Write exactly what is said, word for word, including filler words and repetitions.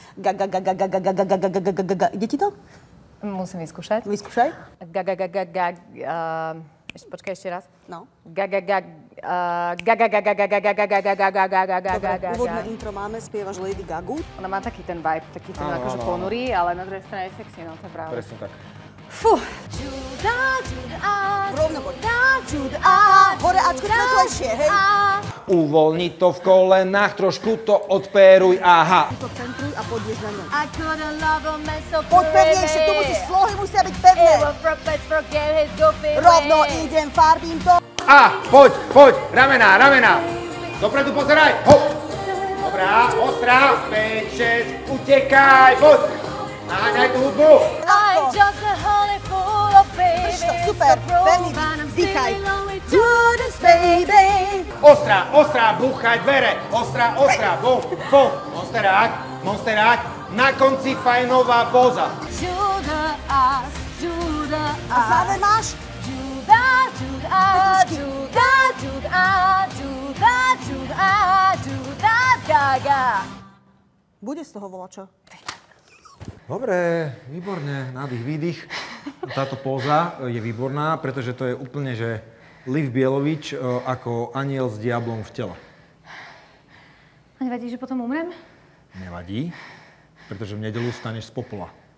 Ga, ga, ga, ga, ga, ga, ga, ga, ga, ga, ga, ga, ga, ga. Ide ti to? Musím vyskúšať. Vyskúšaj. Ga, ga, ga, ga, ga, ešte, počkaj ešte raz. No. Ga, ga, ga, ga, ga, ga, ga, ga, ga, ga, ga, ga, ga, ga, ga, ga, ga, Dobre, ga, úvodné intro máme, spievaš Lady Gagu. Ona má taký ten vibe, taký ten akože ponurý, ale na druhej strane je sexy, no to je pravda. Presne tak. Fú. Juda, Juda, Rovno poď. Juda, Hore Ačko svetlejšie, hej. Uvoľni to v kolenách, trošku to odperuj, aha. To centruj a pôjdeš na ňu. I couldn't love a man so Poď pevnejšie, tu musíš, slohy musia byť pevné. Rovno idem, farbím to. A, poď, poď, ramená, ramená. Dopredu pozeraj, hop. Dobrá, ostrá, päť, šesť, utekaj, poď. Naháňaj tú hudbu. I'm just a honey full of baby. Super, veľmi dýchaj. Judas, baby. Ostrá, ostrá, búchaj dvere. Ostrá, ostrá, bum, bum. Monsterák, monsterák. Na konci fajnová póza. Judas, Judas. A záver máš? Judas, Judas, Judas, Judas, Judas, Judas, Judas, Gaga. Bude z toho volačo. Dobre, výborne, nádych, výdych. Táto póza je výborná, pretože to je úplne, že Liv Bielovič ako aniel s diablom v tele. A nevadí, že potom umrem? Nevadí, pretože v nedeľu staneš z popola.